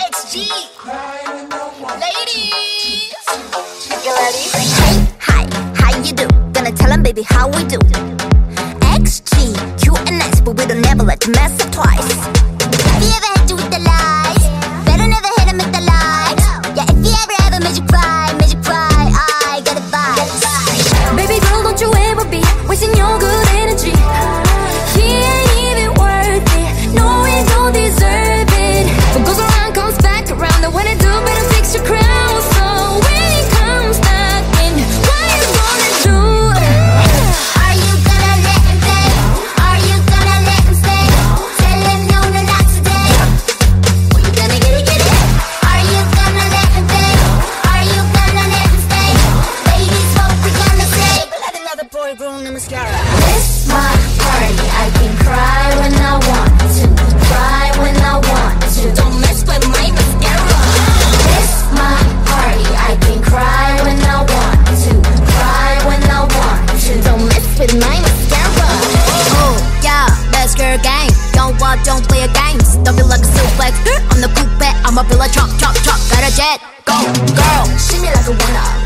XG. Ladies, You ready? Hey, hi, how you do? Gonna tell 'em, baby, how we do. XG, QNS, but we don't never let you mess up twice. Have you ever had to with the lies? Better never hit 'em with the lies. Yeah, if you ever made you cry, I got a vibe. Baby girl, don't you ever be wasting your good energy. He ain't even worth it. No, we don't deserve it. What goes around comes back around. And when it do, better fix your crown. So when it comes back in, what you gonna do? Are you gonna let him stay? Are you gonna let him stay? Tell him no, no, not today. Or you gonna get it? Are you gonna let him stay? Are you gonna let him stay? Ladies, what we gonna say? let another boy ruin the mascara. This my party, I can cry when I want to, cry when I want to. Don't mess with my mascara. This my party, I can cry when I want to, cry when I want to. Don't mess with my mascara. Oh yeah, best girl game. Don't walk, don't play a games. Don't feel like a suplex on the coupe. I'ma feel like chop, chop, chop. Got a jet, go girl, shimmy like a wanna.